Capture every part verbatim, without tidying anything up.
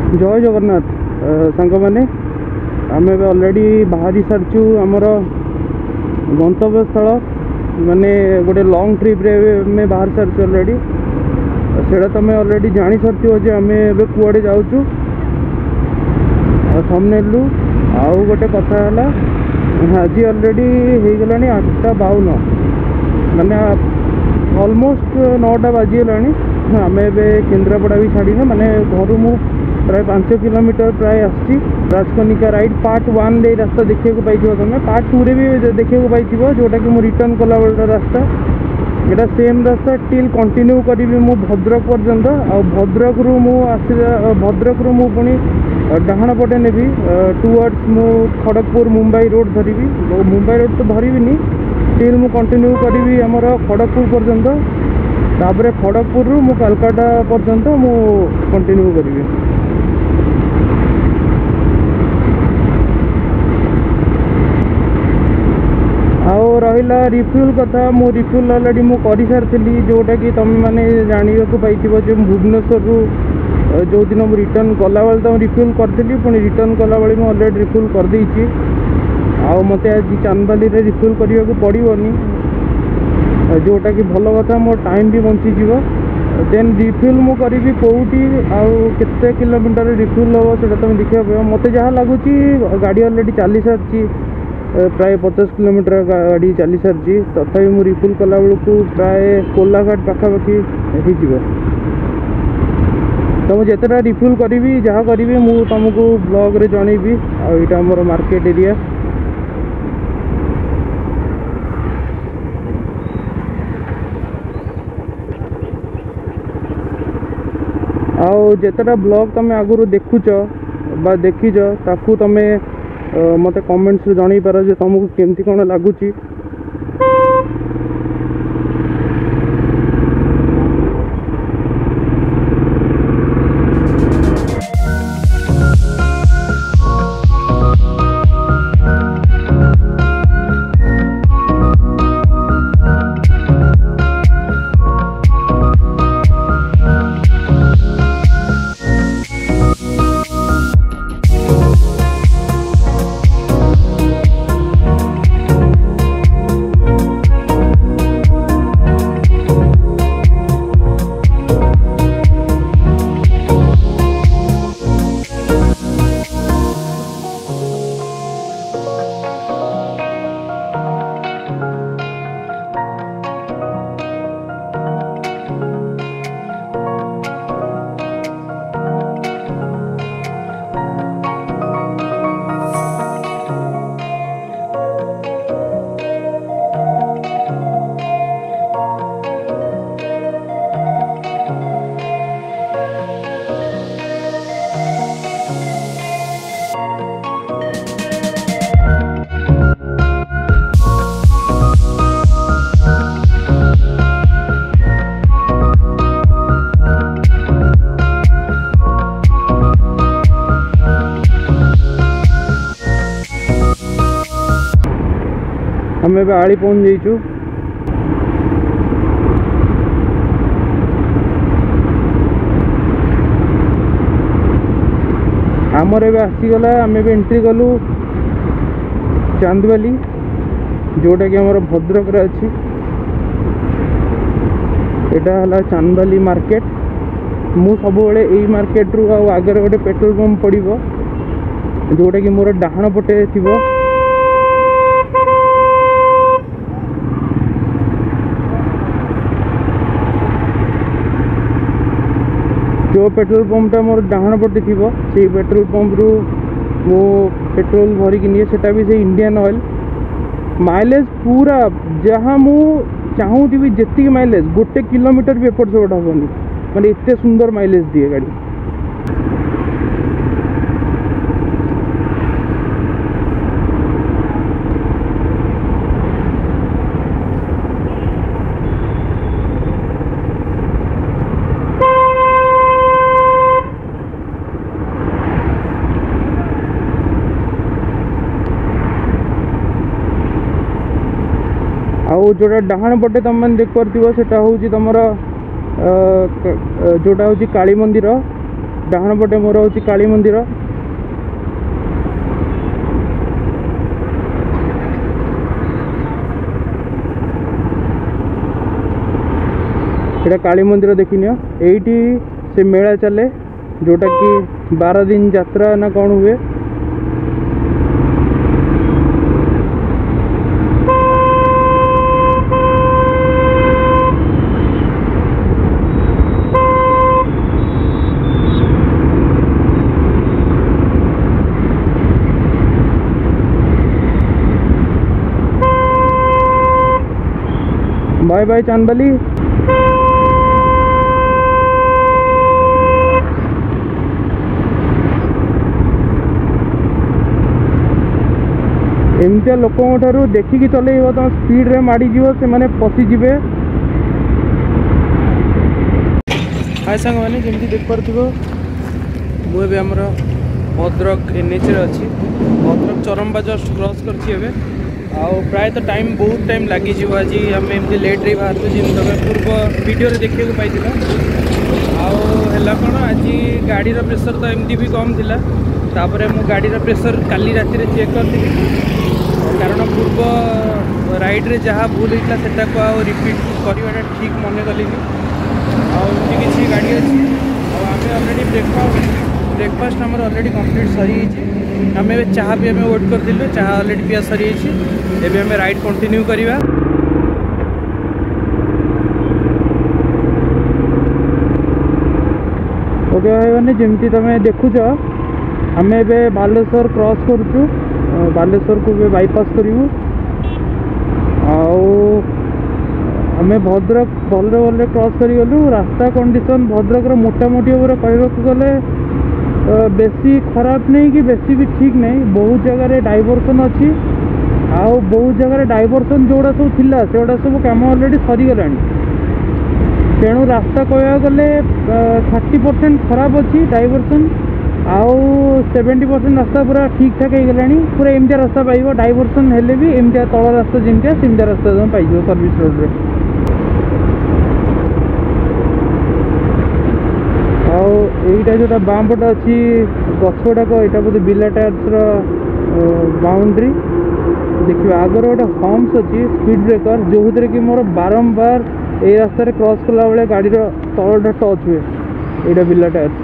जय जगन्नाथ सांग मैंने आम अलरेडी बाहरी सारी आमर गंतव्य स्थल माने गोटे लॉन्ग ट्रिप रे में बाहर सारी अलरेडी से तुम अलरेडी जानी सारी जे आम ए कुआड़े जाऊँ थंबनेल आउ गोटे कथा है आज अलरेडी हो गला आठटा बावन माने ऑलमोस्ट नौटा बाजीगला आम ए केन्द्रापड़ा भी छाड़ी माने घर मु प्राय पांच किलोमीटर प्राय आसी राजकनिका राइड पार्ट वन रे रास्ता देखा पाई तुम पार्ट टू रे भी देखा पाई जोटा कि रिटर्न कला बेला रास्ता यहाँ सेम रास्ता टिल कंटिन्यू करी मु भद्रक पर्यंत आ भद्रक रु मु आसिला भद्रक रु मु पुणी डाहाण पटे नेबी टुवर्ड्स मु खड़गपुर मुंबई रोड धरी मुंबई रोड तो धरबी टिल मु कंटिन्यू करी आमर खड़गपुर पर्यंत तापर खड़गपुर रु मु कालकाटा पर्यंत मु कंटिन्यू करी रहा रिफ्यूल कथा मु रिफ्यूल अलरेडी मु कर सारी जोटा कि तुम मैंने जानवा पाई भुवनेश्वर रु जो दिन मुझे रिटर्न कला बेले तो रिफ्यूल करी पुणी रिटर्न कला बेले मुझे अलरेडी रिफ्यूल कर देछि आ मते आज चांदबाली रे रिफ्यूल करने को पड़ोनी जोटा कि भल कथा मोर टाइम भी बंचीज देन रिफ्यूल मु करी कौटी आते किलोमीटर रिफ्यूल हम से तुम देखा मत जहाँ लगुच गाड़ी अलरेडी चली सारी प्राय पचास किलोमीटर गाड़ी चली सारी तथापि मु रिफ्यूल कला बेलू प्राय कोलाघाट पाखापाखि हो तो मुझे जितेटा रिफ्यूल करी जहाँ करी मु तुमको ब्लॉग रे जनइबी आईटा मोर मार्केट एरिया आउ जितेटा ब्लॉग तुम आगु देखुच बा देखीच ताकू तुम मत कमेंट्स जन पार जे तुमको केमती कौन लगुच आम ए आड़ी पहुँच जाइचु आमर ए आसीगला आम ए एंट्री कलु चांदबाली जोटा कि आमर भद्रक रे अच्छी एटा हला चांदबाली मार्केट मु सब बेले यही मार्केट रु आगे गोटे पेट्रोल पंप पड़ो जोटा कि मोर डाहाण पटे थी जो पेट्रोल पंपटा मोर डाहाण पटे थी से पेट्रोल पंप रु मो पेट्रोल भरिक निए सेटा भी से इंडियन ऑयल माइलेज पूरा जहाँ मु चाहूँगी जी माइलेज गोटे किलोमीटर भी एपट सेपट हेनी माने इतने सुंदर माइलेज दिए गाड़ी आउ जोटा डाहाण पटे तुम मैंने देख पार से हूँ तुम जोटा हूँ काली मंदिर डाहाण पटे मोर हूँ काली मंदिर। एटा काली मंदिर देखनी एटी से मेला चले जोटा कि बारह दिन यात्रा ना कौन हुए। Bye bye Chandbali. एमती लोक देखिकी चल तुम स्पीड रे माड़ी जीव से माने पशिजे। हाय सांग मैंने जमी देख पार्थिव मुझे आमर भद्रक एनएच अच्छी भद्रक चरम्बा जस्ट क्रॉस कर प्रायतः टाइम बहुत टाइम लगी आज आम एमती लेट रे बाहर तुम पूर्व वीडियो देखा पाई कौन आज गाड़ी प्रेसर तो एमती भी कम थिला तापर मु गाड़ी प्रेसर काली राति रे चेक करती कारण पूर्व राइड रे जहाँ भूल होता से रिपीट करवाटा ठीक मन कली आमती किसी गाड़ी अच्छी आम अलरेडी ब्रेकफास्ट ब्रेकफास्ट आम अलरेडी कंप्लीट सरी आम ए चाह भी आम वेट कर चाह अलरेडी पिया सरी एवं आम राइड कंटिन्यू करवा। ओके भाई मैंने जमती तुम देखुच आम ए बालेश्वर क्रॉस करुचु बालेश्वर को भी बाईपास करूँ आम भद्रक भले भले क्रॉस करूँ। रास्ता कंडीशन भद्रक मोटामोटी भाव कहवाक गले बेसी खराब नहीं कि बेसी भी ठीक नहीं बहुत जगह डाइवर्सन अच्छी आउ बहुत जगह डाइवर्सन जोड़ा सब थिला सेगुड़ा सब कम अलरेडी सरीगला तेणु रास्ता कहवाक गले थर्टी परसेंट खराब अच्छी डाइवर्सन आउ सेवेंटी परसेंट रास्ता पूरा ठीक ठाक हो गला पूरा एमती रास्ता पाइब डाइवर्सन हेले भी एमती तल रास्ता जमती सेमती रास्ता तुम पाइज सर्विस रोड रे। आईटा जोटा बाम पट अच्छी गछ गुड़ाक यहाँ बोधे बिला टायर्स बाउंड्री देखिए आगर गोटे हम्स अच्छी स्पीड ब्रेकर जो थे कि मोर बारंबार ये रास्ता क्रॉस कला बेले गाड़ी तलटा टच हुए यहाँ बिला टायर्स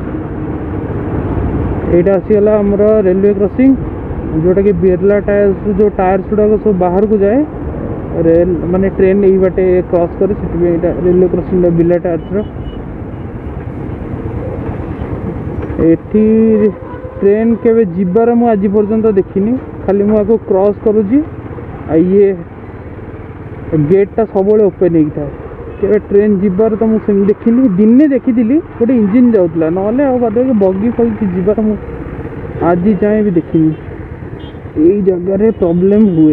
यहाँ आसीगला आमर रेलवे क्रॉसिंग जोटा कि बिरला टायर्स जो टायर्स गुड़ाक सब बाहर को जाए रेल माने ट्रेन यही बाटे क्रॉस करे रेलवे क्रॉसिंग बिला टायर्स एठी ट्रेन केवे जीवार मु आज पर्यंत देखिनी खाली मुझे क्रॉस करुँची ये गेटा सब ओपन हो था के ट्रेन जीवार तो मुझे देखनी दिने देखी गोटे इंजिन जाऊला ना बाद बगी फगी जीवार मु आज जाए भी देखनी यही जगह प्रॉब्लम हुए।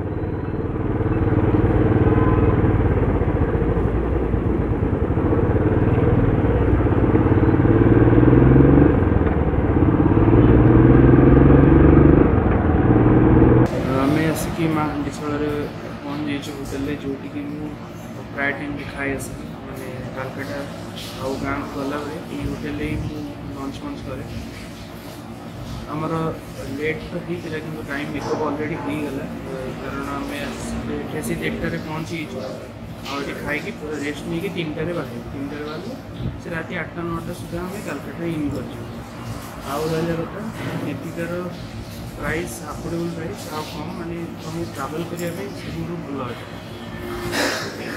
पहुँच जाइए होटेल जोटी कि प्राय टाइम खाए आस मैंने कालकाटा आउ गाँव गला ये होटेल ही लंच मंच करे आमर लेट तो होता कि टाइम मेकअप अलरेडी होगला कारण आम अठासी एकटे पहुँची आगे खाई रेस्ट नहीं तीन टारे बाहर तीन टारे बाहर से रात आठटा नौटा सुधा आम कालकाटा इन कर कथा प्राइस अफोर्डेबल प्राइस आ कम माने तुम ट्रावेल करने भल अच्छे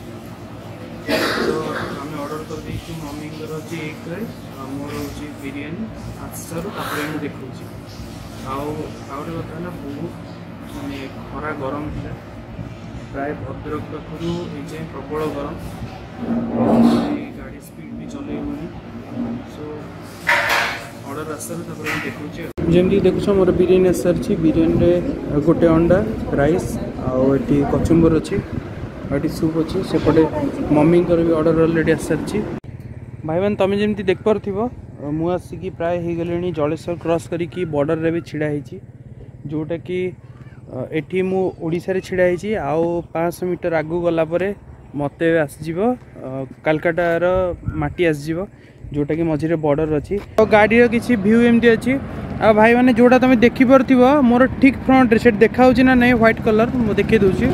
तो आम ऑर्डर कर दी मम्मी अच्छे एग राइस मोर हूँ बिरयानी आसारू मुझे देखा आउे कथा है बहुत मानने खरा गरम था प्राय भद्रक पाखु ये प्रबल गरम गाड़ी स्पीड भी चल सो ऑर्डर आसारू देखा जमी देखुच मोर बिरयानी आस सारी बिरयानी गोटे अंडा राइस आठी कचुम्बर अच्छी आठी सूप अच्छी सेपटे मम्मी भी ऑर्डर अलरेडी आस सारी भाई मैंने तुम जमी देख पार्थिव मु आसिकी प्राय हो गले जलेश्वर क्रॉस करी बॉर्डर रे भी छिड़ा होती जोटा कि एठी मु ओडिशा रे छिड़ा होती आउ पाँच सौ मीटर आगू गला परे मत आसଯିव कालकाटार माटी आसଯିव जोटा कि मझे बॉर्डर अच्छी गाड़ी किसी व्यू एमती अच्छी आ भाई मैंने जोड़ा तुम देखिपरथिव मोर ठीक फ्रंट रे सेट देखा ना नहीं व्हाइट कलर मु देखी दूसरी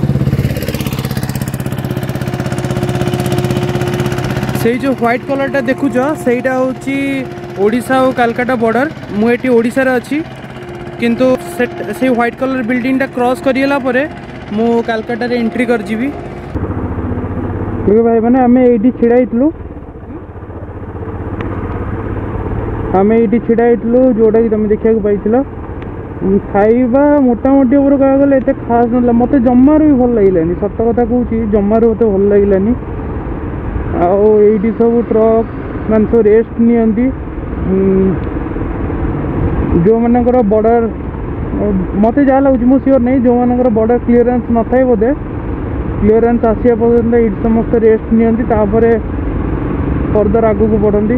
से जो व्हाइट कलरटा देखुच सेटा होची ओडिशा और कालकाटा बॉर्डर मुझे ओडिशा रे अच्छी किंतु से व्हाइट कलर बिल्डिंग टा क्रॉस करियला परे मु कालकाटा रे एंट्री कर जीवी। ठीक भाई मैंने आम ये छिड़ाइलु आम ये छिड़ाइलु जोटा कि तुम देखा पाई खाइबा मोटामोटी उपर कह गले एत खास ना मत जमार भी भल लगे सत कथा कहूँ जमार मत भल लगे आईटी सब ट्रक मान सब रेस्ट नि जो मानकर बॉर्डर मत जहाँ लगुच मु सियोर नहीं जो मानकर बॉर्डर क्लीयरेंस न थाए बोधे क्लीयरेंस आसिया पर्यंत ये समस्त रेस्ट नि फर्दर आगू को बढ़ती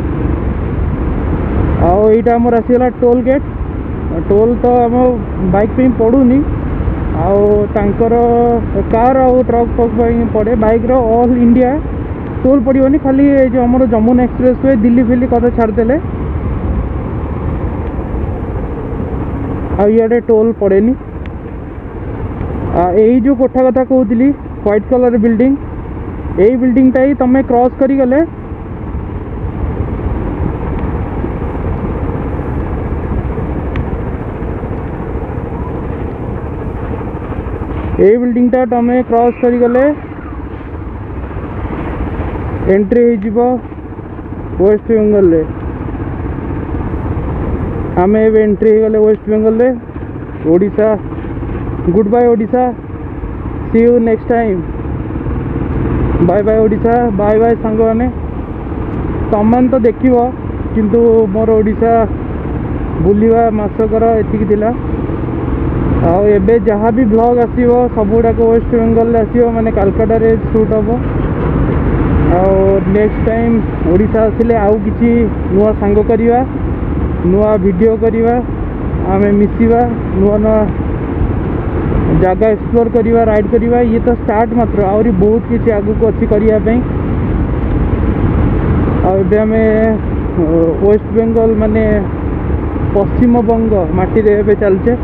आईटा आमर आसीगला टोल गेट टोल तो आम बाइक पे पड़ूनी आर कार आउ ट्रक फक पड़े बाइक रो ऑल इंडिया टोल पड़ोनी खाली जो आम जमुना एक्सप्रेस वे दिल्ली फिल्ली कथा छाड़देले आड़े टोल पड़ेनी यही जो कोठा कथा कहती व्हाइट कलर बिल्डिंग यही बिल्डिंगटा ही तुम क्रॉस करी गले यही बिल्डिंगटा तुम क्रॉस करी गले एंट्री हो वेस्ट बेंगल रे आम ए एंट्री हो गले वेस्ट बेंगल रे Odisha good bye Odisha see you next time bye bye Odisha bye bye सांग मैंने तमान तो देख किंतु मोर ओडिशा बुलवा मसकर एतिक थिला आबे जहाँ भी ब्लॉग आसो सबुड़ाक वेस्ट बेंगल आसो माने कालकाटा रे शूट हम और नेक्स्ट टाइम ओडिशा आसिले आउ किछि नुआ सांग करिवा नुआ वीडियो करिवा आमे मिसिवा नुआ नुआ जगह एक्सप्लोर करिवा राइड करिवा ये तो स्टार्ट मात्र आहरी बहुत किसी आगु को अच्छी करिया पे आबे आमे वेस्ट बेंगल माने पश्चिम बंग माटी रे एबे चलचे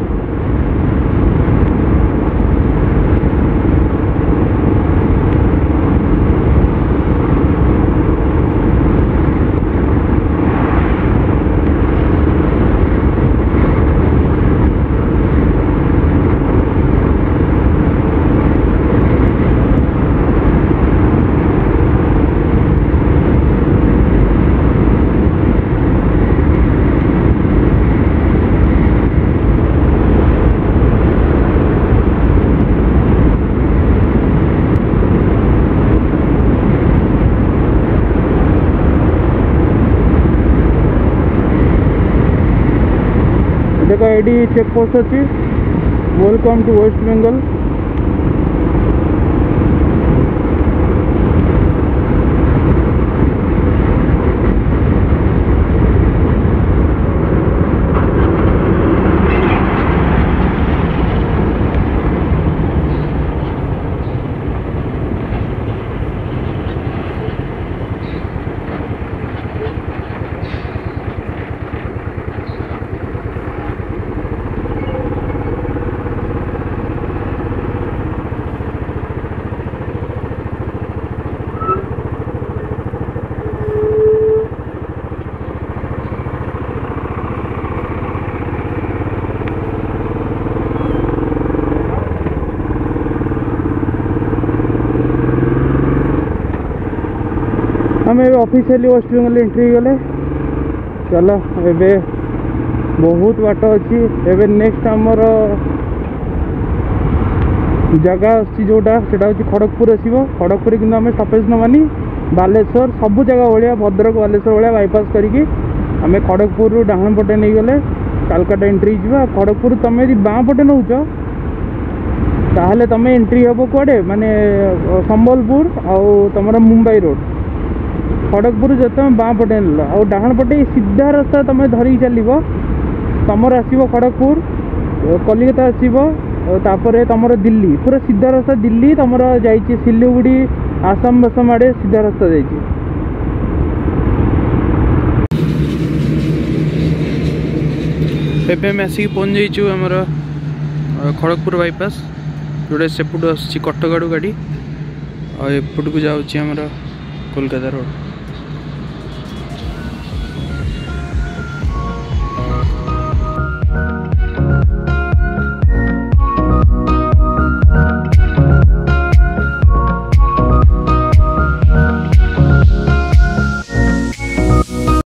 देखो एडी चेक पोस्ट अच्छी वेलकम टू वेस्ट बेंगल आम ए ऑफिशियली वेस्ट बेंगल एंट्री गले चलो एबे बहुत बाट अच्छी एबे नेक्स्ट आमर जगह अच्छी जोटा से खड़गपुर आसो खड़गपुर कि आम स्टपेज नवानी बालेश्वर सबू जगह भाया भद्रक बालेश्वर भाया बाईपास करके आम खड़गपुर डाहाण पटे नहीं गले कालकाटा एंट्री जा खड़गपुर तुम यदि बाँ पटे नौच ताहले तुम एंट्री हम कड़े माने संबलपुर आउ तुम मुंबई रोड खड़गपुर जो तुम बाँ पटे नेल आ डाहाण पटे सीधा रास्ता तुम धरिक चलो तुमर आसो खड़गपुर कलिकता आसो तापर तुम दिल्ली पूरा सीधा रास्ता दिल्ली तुम जा सिलीगुड़ी आसाम बसम आड़े सीधा रास्ता जाइए। एबे आसिक पहुँच जाइचु आमर खड़गपुर बाईपास जोड़े सेपटू आस कटक आड़ू गाड़ी और एपट को जाऊँगी आमर कोलकाता रोड।